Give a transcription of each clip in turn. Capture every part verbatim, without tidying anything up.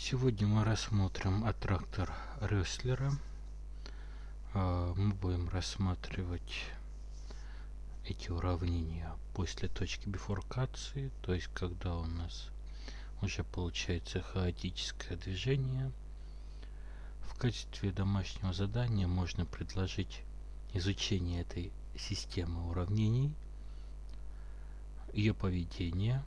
Сегодня мы рассмотрим аттрактор Рёслера. Мы будем рассматривать эти уравнения после точки бифуркации, то есть когда у нас уже получается хаотическое движение. В качестве домашнего задания можно предложить изучение этой системы уравнений, ее поведение,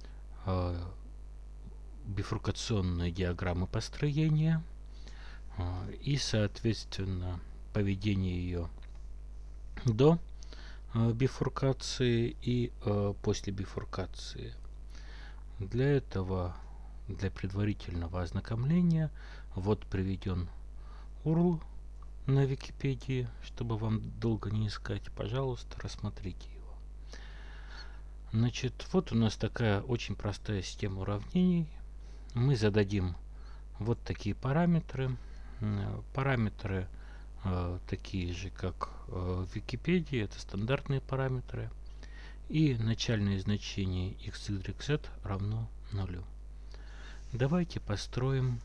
бифуркационные диаграммы построения и, соответственно, поведение ее до бифуркации и после бифуркации. Для этого, для предварительного ознакомления, вот приведен ю ар эл на Википедии, чтобы вам долго не искать. Пожалуйста, рассмотрите его. Значит, вот у нас такая очень простая система уравнений. Мы зададим вот такие параметры. Параметры э, такие же, как э, в Википедии, это стандартные параметры. И начальное значение x, y, z равно нулю. Давайте построим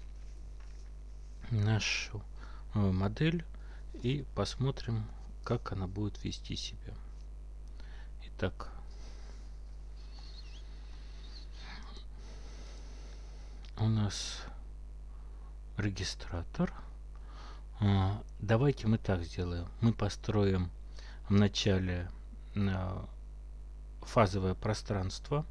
нашу э, модель и посмотрим, как она будет вести себя. Итак, у нас регистратор. Давайте мы так сделаем. Мы построим в начале фазовое пространство.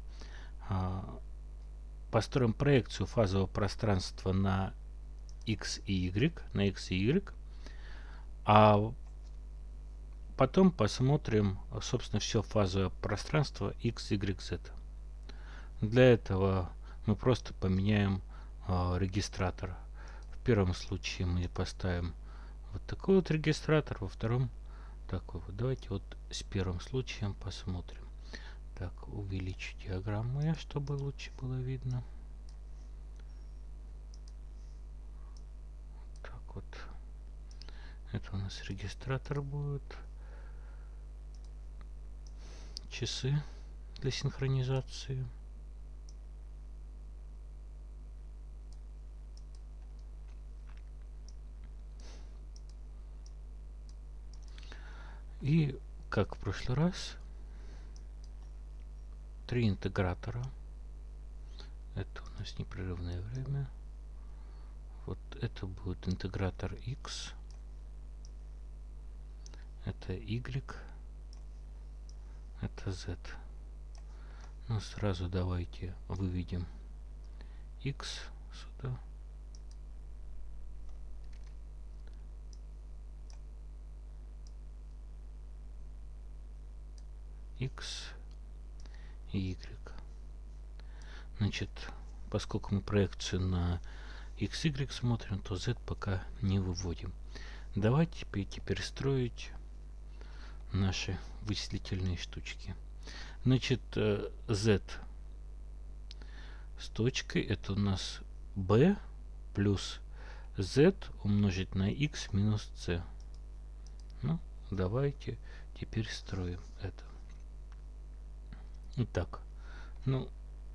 Построим проекцию фазового пространства на x и y, на x и y. А потом посмотрим, собственно, все фазовое пространство x, y, z. Для этого мы просто поменяем регистратор. В первом случае мы поставим вот такой вот регистратор, во втором такой вот. Давайте вот с первым случаем посмотрим. Так, увеличу диаграмму я, чтобы лучше было видно. Так вот. Это у нас регистратор будет. Часы для синхронизации. И, как в прошлый раз, три интегратора. Это у нас непрерывное время. Вот это будет интегратор x. Это y. Это z. Ну, сразу давайте выведем x сюда. X и Y. Значит, поскольку мы проекцию на X, Y смотрим, то Z пока не выводим. Давайте теперь, теперь строить наши вычислительные штучки. Значит, Z с точкой это у нас B плюс Z умножить на X минус C. Ну, давайте теперь строим это. Итак, ну,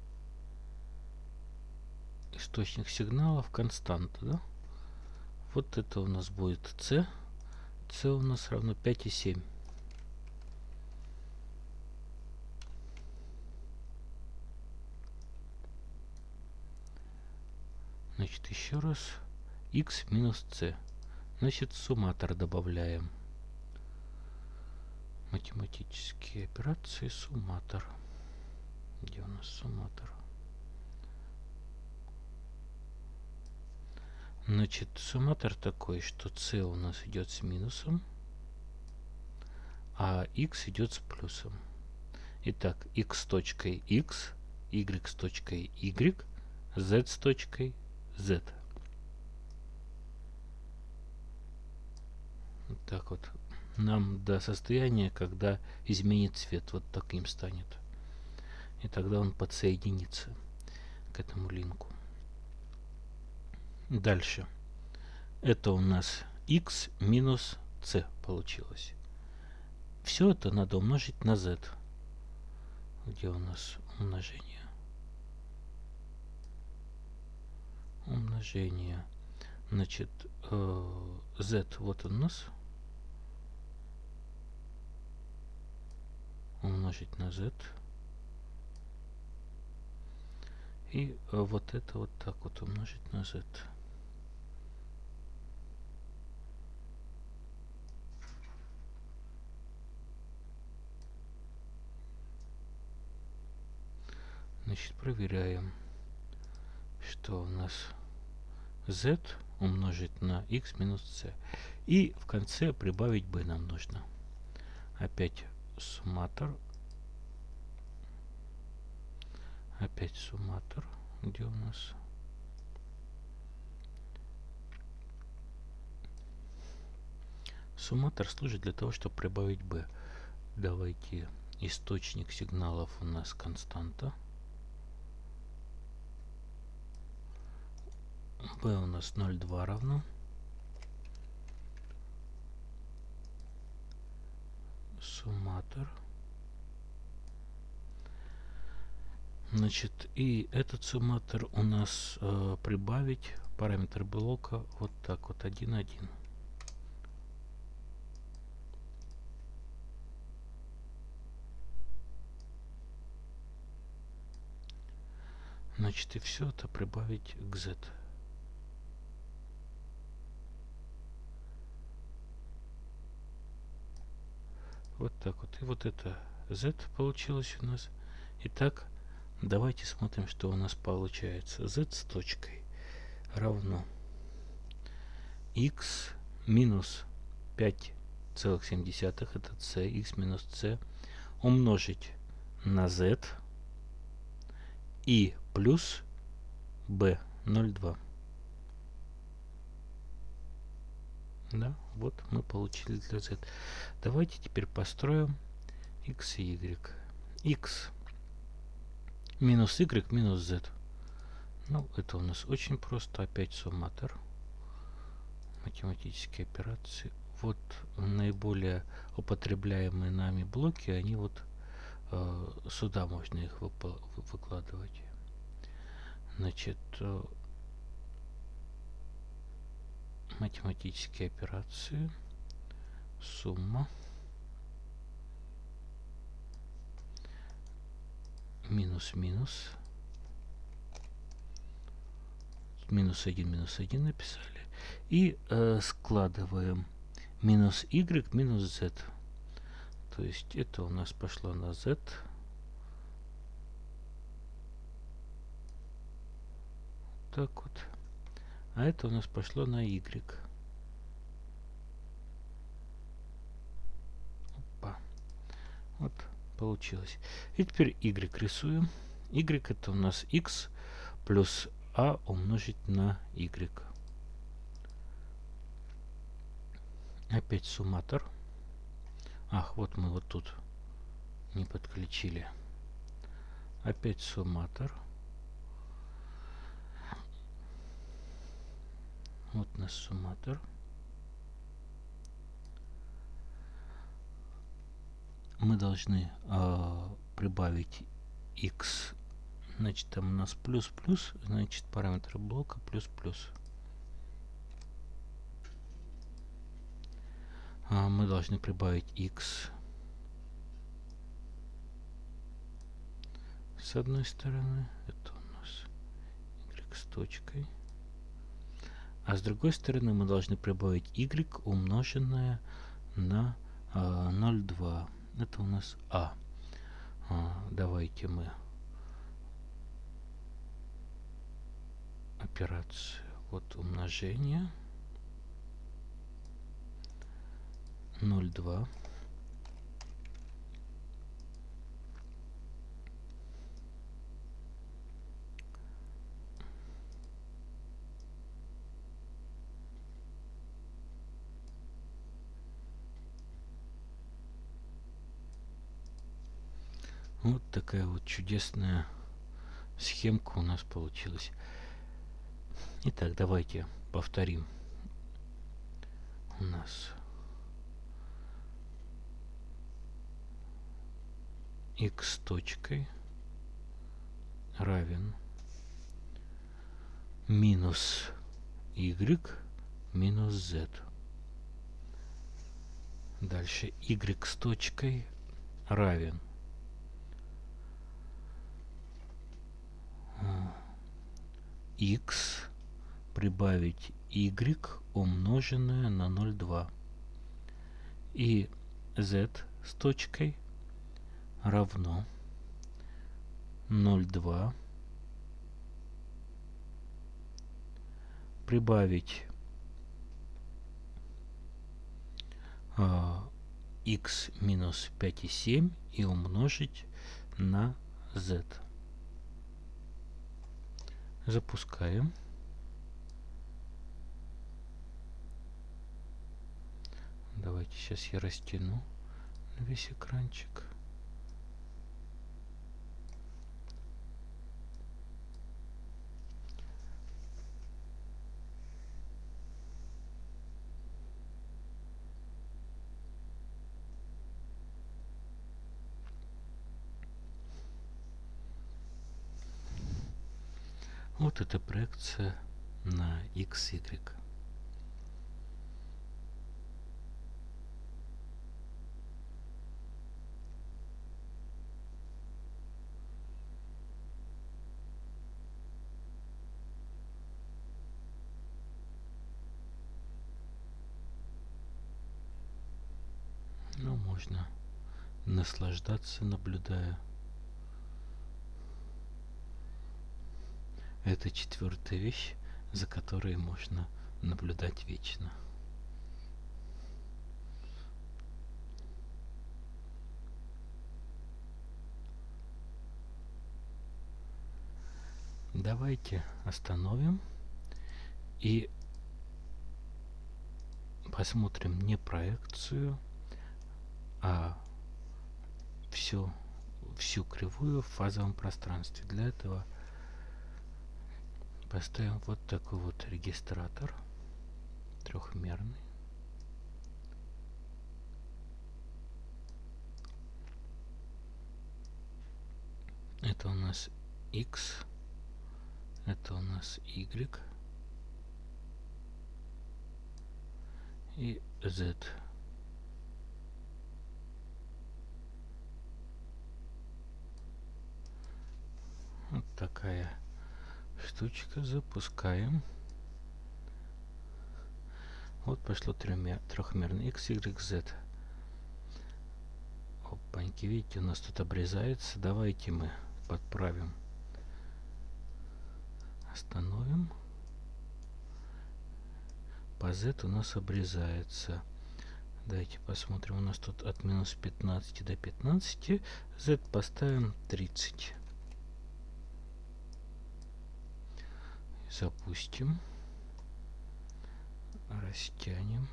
источник сигналов константа, да? Вот это у нас будет c. c у нас равно пять и семь. Значит, еще раз. X минус c. Значит, сумматор добавляем. Математические операции, сумматор. Где у нас сумматор? Значит, сумматор такой, что c у нас идет с минусом, а x идет с плюсом. Итак, x с точкой x, y с точкой y, z с точкой z. Вот так вот. Нам до состояния, когда изменит цвет, вот таким станет. И тогда он подсоединится к этому линку. Дальше. Это у нас x минус c получилось. Все это надо умножить на z. Где у нас умножение? Умножение умножение. Значит, э, z вот он у нас. Умножить на z. И э, вот это вот так вот умножить на z. Значит, проверяем, что у нас z умножить на x минус c. И в конце прибавить b нам нужно. Опять сумматор. Опять сумматор. Где у нас? Сумматор служит для того, чтобы прибавить b. Давайте, источник сигналов у нас константа. b у нас ноль целых два равно. Сумматор. Значит, и этот сумматор у нас э, прибавить параметр блока вот так вот один один. Значит, и все это прибавить к z. Вот так вот. И вот это z получилось у нас. Итак, давайте смотрим, что у нас получается. Z с точкой равно x минус пять целых семь десятых, это c, x минус c, умножить на z и плюс b ноль целых два. Да, вот мы получили для z. Давайте теперь построим x и y. X минус y минус z. Ну, это у нас очень просто. Опять сумматор. Математические операции. Вот наиболее употребляемые нами блоки, они вот э, сюда можно их выкладывать. Значит, э, математические операции. Сумма. Минус минус. Минус один, минус один написали. И э, складываем минус y минус z. То есть это у нас пошло на z. Так вот. А это у нас пошло на y. Опа. Вот получилось. И теперь y рисуем. Y это у нас x плюс а умножить на y. Опять сумматор. Ах, вот мы вот тут не подключили. Опять сумматор. Вот наш сумматор. Мы должны э, прибавить x. Значит, там у нас плюс-плюс. Значит, параметр блока плюс-плюс. А мы должны прибавить x с одной стороны. Это у нас y с точкой. А с другой стороны мы должны прибавить y, умноженное на а, ноль целых два. Это у нас а. а. Давайте мы операцию. Вот умножение. ноль целых два. Вот такая вот чудесная схемка у нас получилась. Итак, давайте повторим. У нас x точкой равен минус y минус z. Дальше y с точкой равен x прибавить y умноженное на ноль целых два. И z с точкой равно ноль целых два прибавить а, x минус пять и семь и умножить на z. Запускаем. Давайте сейчас я растяну весь экранчик. Вот эта проекция на икс игрек. Ну, можно наслаждаться, наблюдая. Это четвертая вещь, за которой можно наблюдать вечно. Давайте остановим и посмотрим не проекцию, а всю, всю кривую в фазовом пространстве. Для этого поставим вот такой вот регистратор трехмерный. Это у нас x, это у нас y и z. Вот такая штучка. Запускаем. Вот пошло трехмерный x, y, z. Опаньки, видите, у нас тут обрезается. Давайте мы подправим. Остановим. По z у нас обрезается. Давайте посмотрим. У нас тут от минус пятнадцати до пятнадцати. Z поставим тридцать. Запустим. Растянем.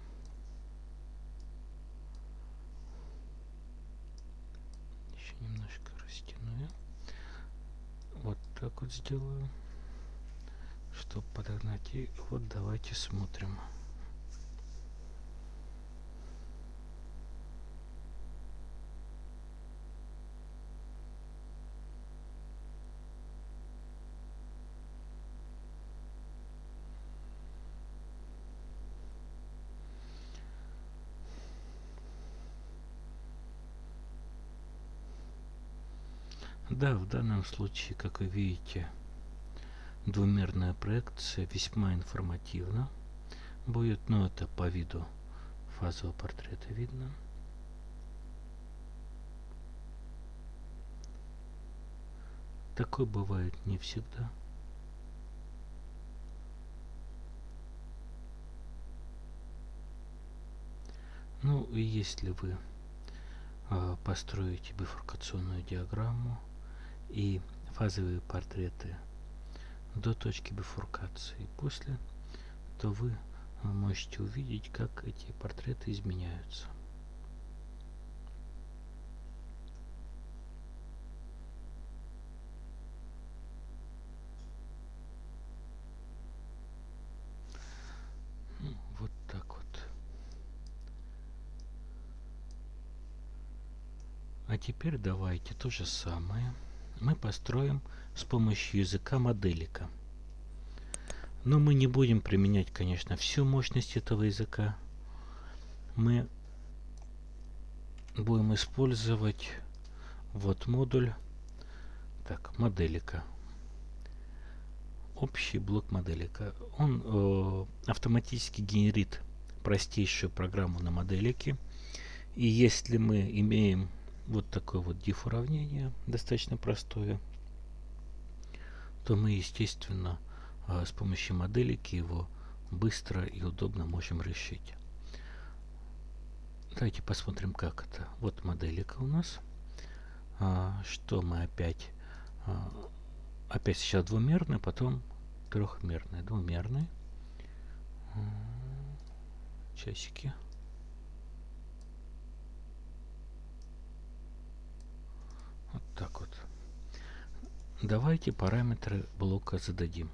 Еще немножко растяну я. Вот так вот сделаю, чтобы подогнать. И вот давайте смотрим. Да, в данном случае, как вы видите, двумерная проекция весьма информативна будет, но это по виду фазового портрета видно. Такое бывает не всегда. Ну и если вы э, построите бифуркационную диаграмму и фазовые портреты до точки бифуркации и после, то вы можете увидеть, как эти портреты изменяются. Ну, вот так вот. А теперь давайте то же самое мы построим с помощью языка моделика. Но мы не будем применять, конечно, всю мощность этого языка. Мы будем использовать вот модуль, так, моделика. Общий блок моделика. Он э, автоматически генерит простейшую программу на моделике. И если мы имеем вот такое вот diff уравнение, достаточно простое, то мы, естественно, э, с помощью моделики его быстро и удобно можем решить. Давайте посмотрим, как это. Вот моделика у нас. А, что мы опять? А, опять сейчас двумерный, потом трехмерный. Двумерный. Часики. Вот так вот. Давайте параметры блока зададим.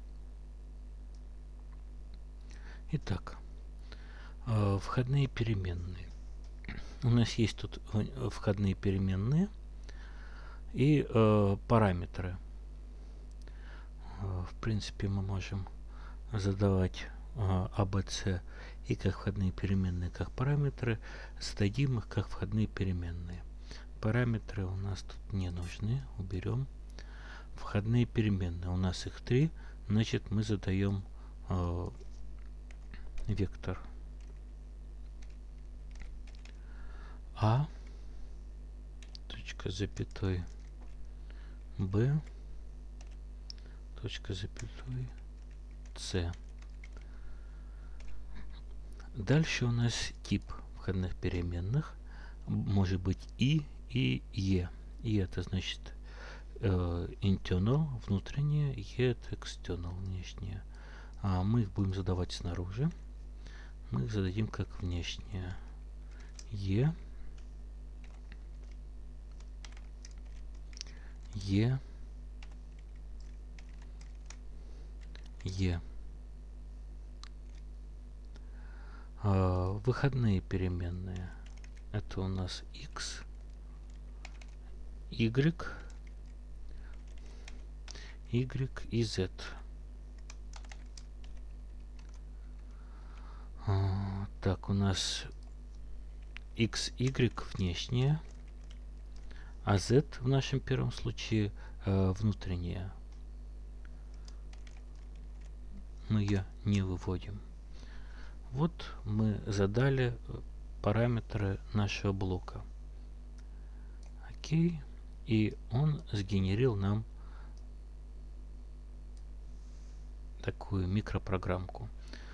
Итак, э, входные переменные. У нас есть тут входные переменные и э, параметры. Э, в принципе, мы можем задавать э, а бэ цэ и как входные переменные, как параметры. Зададим их как входные переменные. Параметры у нас тут не нужны. Уберем. Входные переменные. У нас их три. Значит, мы задаем э, вектор А, точка запятой, Б, точка запятой, С. Дальше у нас тип входных переменных может быть и и е. И это значит э, internal, внутреннее, е это external, внешнее. А мы их будем задавать снаружи. Мы их зададим как внешнее. Е. Е. Е. А, выходные переменные. Это у нас x, y, y и z. А, так, у нас x, y внешнее, а z в нашем первом случае э, внутреннее. Мы ее не выводим. Вот мы задали параметры нашего блока. Окей. И он сгенерил нам такую микропрограммку.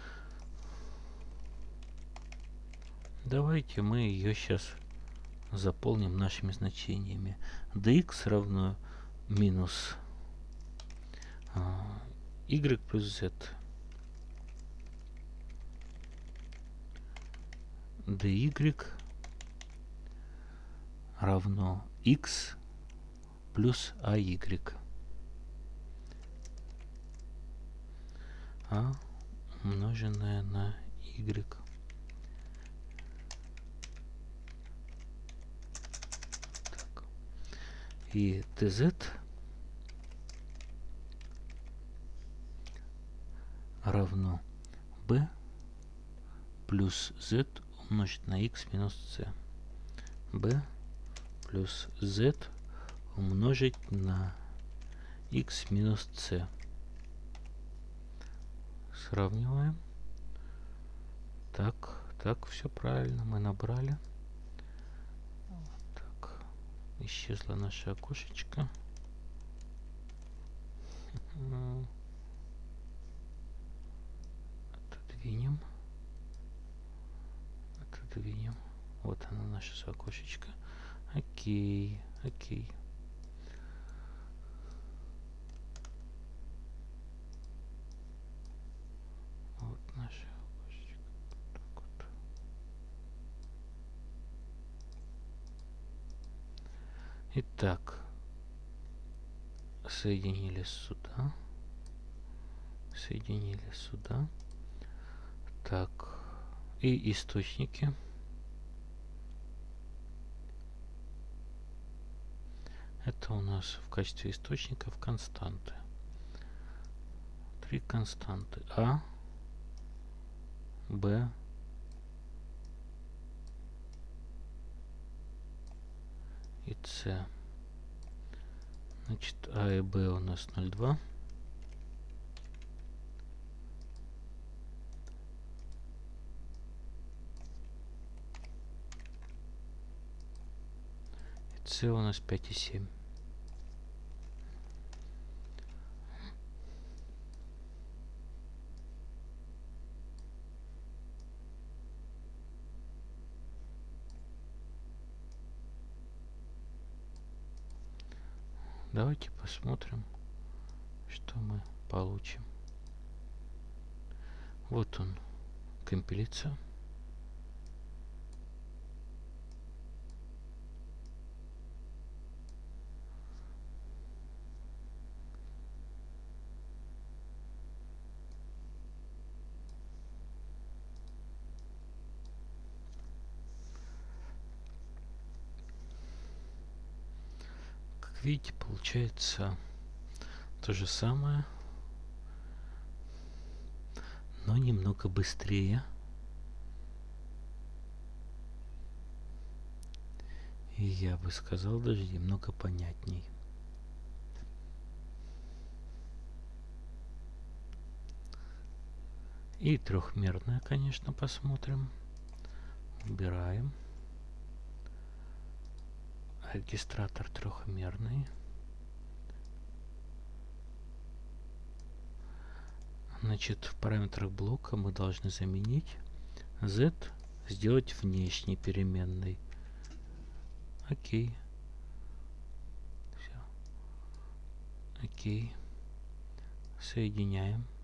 Давайте мы ее сейчас заполним нашими значениями. dx равно минус а, y плюс z. dy равно x плюс ай. А умноженное на y. Так. И tz равно b плюс z умножить на x минус c. b плюс z умножить на x минус c. Сравниваем. Так, так, все правильно, мы набрали. Так, исчезло наше окошечко. Отодвинем. Отодвинем. Вот оно, наше окошечко. Окей, окей. Вот наше окошечко. Так вот. Итак, соединили сюда. Соединили сюда. Так, и источники. Это у нас в качестве источников константы. Три константы А, Б и С. Значит, А и Б у нас ноль два. И С у нас пять и семь. Давайте посмотрим, что мы получим. Вот он, компиляция. Как видите, получается то же самое, но немного быстрее. И я бы сказал, даже немного понятней. И трехмерное, конечно, посмотрим. Убираем. Регистратор трехмерный. Значит, в параметрах блока мы должны заменить z, сделать внешней переменной. Окей. Все. Окей. Соединяем.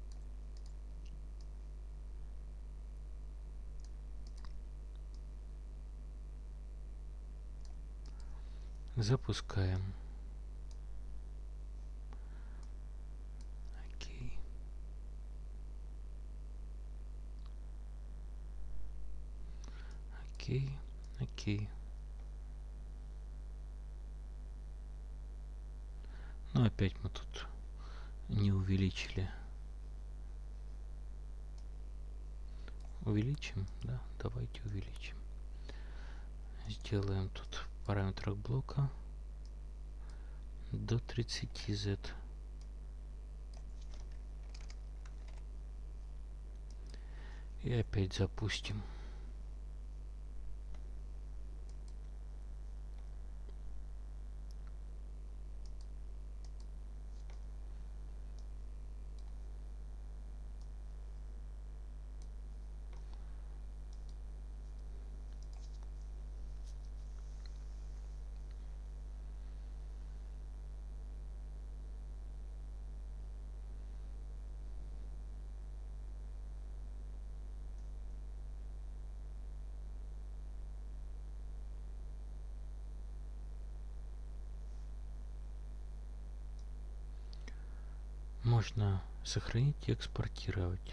Запускаем. Окей. Окей. Окей. Ну, опять мы тут не увеличили. Увеличим? Да, давайте увеличим. Сделаем тут в параметрах блока до тридцати зет. И опять запустим. Можно сохранить и экспортировать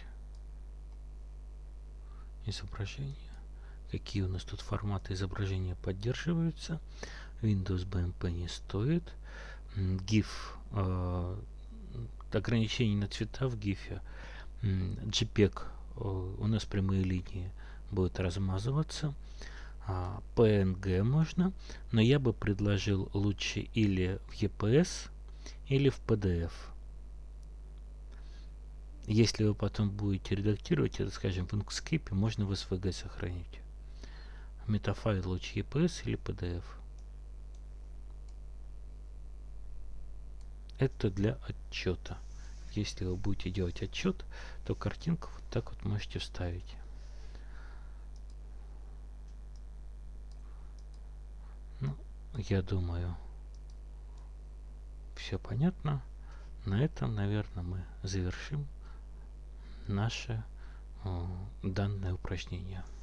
изображение. Какие у нас тут форматы изображения поддерживаются? Windows би эм пи не стоит. GIF, э, ограничений на цвета в GIF. JPEG, э, у нас прямые линии будут размазываться. А, пи эн джи можно, но я бы предложил лучше или в и пи эс, или в пи ди эф. Если вы потом будете редактировать это, скажем, в Inkscape, можно в эс ви джи сохранить. Метафайл лучше и пи эс или пи ди эф. Это для отчета. Если вы будете делать отчет, то картинку вот так вот можете вставить. Ну, я думаю, все понятно. На этом, наверное, мы завершим наше э, данное упражнение.